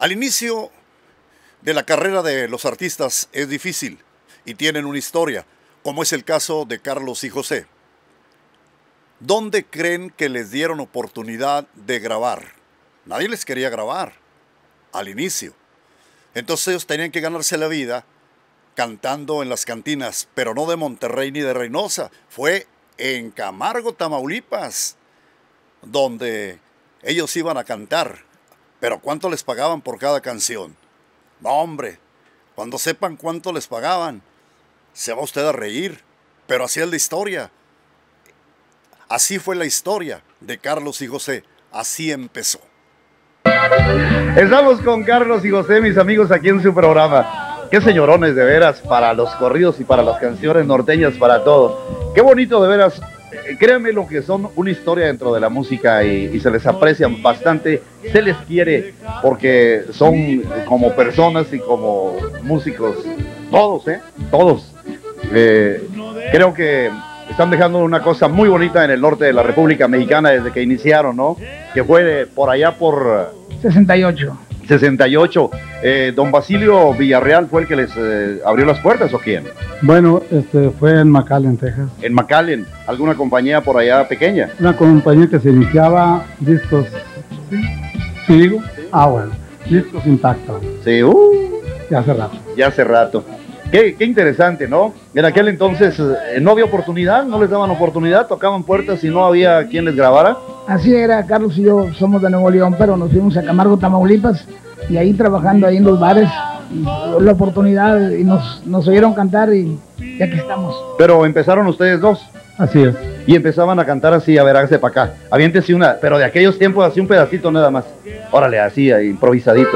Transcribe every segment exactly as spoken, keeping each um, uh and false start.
Al inicio de la carrera de los artistas es difícil y tienen una historia, como es el caso de Carlos y José. ¿Dónde creen que les dieron oportunidad de grabar? Nadie les quería grabar al inicio. Entonces ellos tenían que ganarse la vida cantando en las cantinas, pero no de Monterrey ni de Reynosa. Fue en Camargo, Tamaulipas, donde ellos iban a cantar. Pero ¿cuánto les pagaban por cada canción? No, hombre, cuando sepan cuánto les pagaban, se va usted a reír. Pero así es la historia. Así fue la historia de Carlos y José. Así empezó. Estamos con Carlos y José, mis amigos, aquí en su programa. Qué señorones, de veras, para los corridos y para las canciones norteñas, para todo. Qué bonito, de veras. Créanme lo que son una historia dentro de la música y, y se les aprecian bastante, se les quiere porque son como personas y como músicos, todos, ¿eh? Todos. Eh, creo que están dejando una cosa muy bonita en el norte de la República Mexicana desde que iniciaron, ¿no? Que fue por allá por... sesenta y ocho. sesenta y ocho. Eh, ¿Don Basilio Villarreal fue el que les eh, abrió las puertas o quién? Bueno, este fue en McAllen, Texas. En McAllen, ¿alguna compañía por allá pequeña? Una compañía que se iniciaba discos, ¿sí? ¿Sí digo? Sí. Ah, bueno, discos Impacto. Sí, uh, ya hace rato. Ya hace rato. Qué, qué interesante, ¿no? En aquel entonces eh, no había oportunidad, no les daban oportunidad, tocaban puertas y no había quien les grabara. Así era, Carlos y yo somos de Nuevo León, pero nos fuimos a Camargo, Tamaulipas, y ahí trabajando ahí en los bares, y la oportunidad, y nos, nos oyeron cantar y, y aquí estamos. Pero empezaron ustedes dos. Así es. Y empezaban a cantar así, a ver, hágase para acá. Aviéntese una, pero de aquellos tiempos así un pedacito nada más. Órale, así, ahí, improvisadito.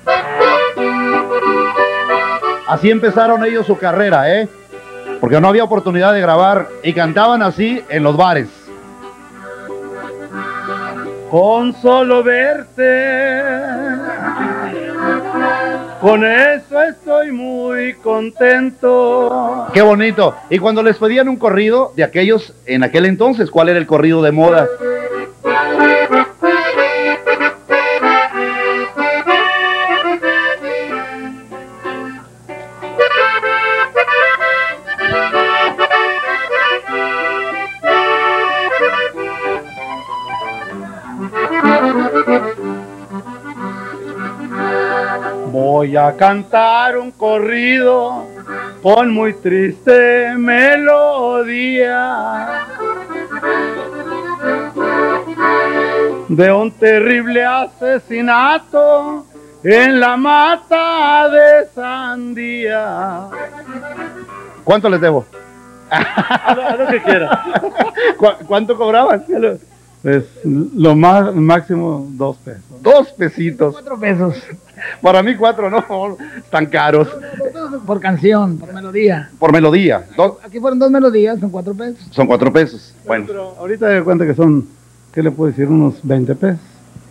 Así empezaron ellos su carrera, ¿eh? Porque no había oportunidad de grabar y cantaban así en los bares. Con solo verte, con eso estoy muy contento. Qué bonito. Y cuando les pedían un corrido de aquellos, en aquel entonces, ¿cuál era el corrido de moda? Voy a cantar un corrido con muy triste melodía de un terrible asesinato en la mata de Sandía. ¿Cuánto les debo? A lo, a lo que quiera. ¿Cu ¿Cuánto cobraban? Pues lo más máximo dos pesos. Dos pesitos. Cuatro pesos. Para mí cuatro no, están caros. Por canción, por melodía. Por melodía. Dos. Aquí fueron dos melodías, son cuatro pesos. Son cuatro pesos. Bueno. Pero ahorita de cuenta que son, ¿qué le puedo decir? Unos veinte pesos.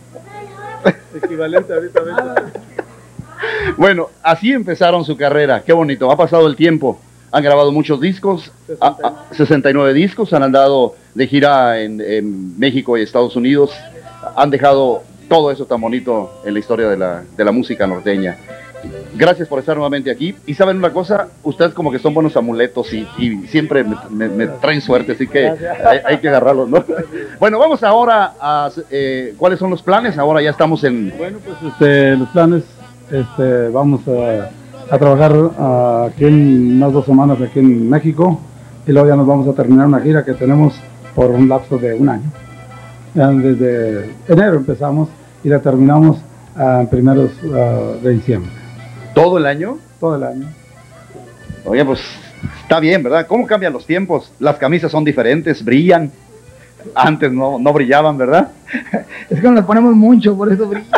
Equivalente ahorita a veinte. Bueno, así empezaron su carrera. Qué bonito. Ha pasado el tiempo. Han grabado muchos discos, a, a, sesenta y nueve discos, han andado de gira en, en México y Estados Unidos, han dejado todo eso tan bonito en la historia de la, de la música norteña. Gracias por estar nuevamente aquí. Y saben una cosa, ustedes como que son buenos amuletos y, y siempre me, me, me traen suerte, así que hay, hay que agarrarlos, ¿no? Bueno, vamos ahora a... Eh, ¿cuáles son los planes? Ahora ya estamos en... Bueno, pues este, los planes, este, vamos a... a trabajar uh, aquí en unas dos semanas aquí en México y luego ya nos vamos a terminar una gira que tenemos por un lapso de un año. Ya desde enero empezamos y la terminamos uh, en primeros uh, de diciembre. ¿Todo el año? Todo el año. Oye, pues está bien, ¿verdad? ¿Cómo cambian los tiempos? Las camisas son diferentes, brillan. Antes no, no brillaban, ¿verdad? Es que nos ponemos mucho, por eso brilla.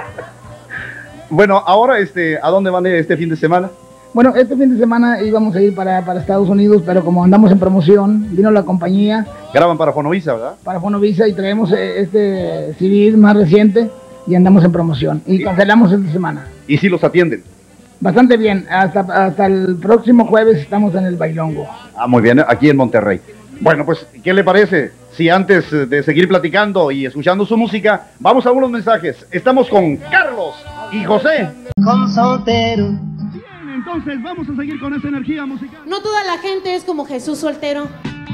Bueno, ahora, este, ¿a dónde van este fin de semana? Bueno, este fin de semana íbamos a ir para, para Estados Unidos, pero como andamos en promoción, vino la compañía. Graban para Fonovisa, ¿verdad? Para Fonovisa y traemos este C D más reciente y andamos en promoción. Y cancelamos esta semana. ¿Y si los atienden? Bastante bien. Hasta, hasta el próximo jueves estamos en el Bailongo. Ah, muy bien, aquí en Monterrey. Bueno, pues, ¿qué le parece? Si antes de seguir platicando y escuchando su música, vamos a unos mensajes. Estamos con Carlos y José. Con soltero. Bien, entonces vamos a seguir con esa energía musical. No toda la gente es como Jesús soltero.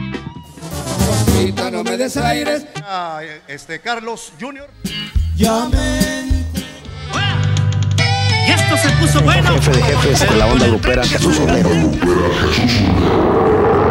No me des aires. Ah, este, Carlos junior Llamen. Y esto se puso bueno. Jefe de jefes con la onda lupera, Jesús Soltero.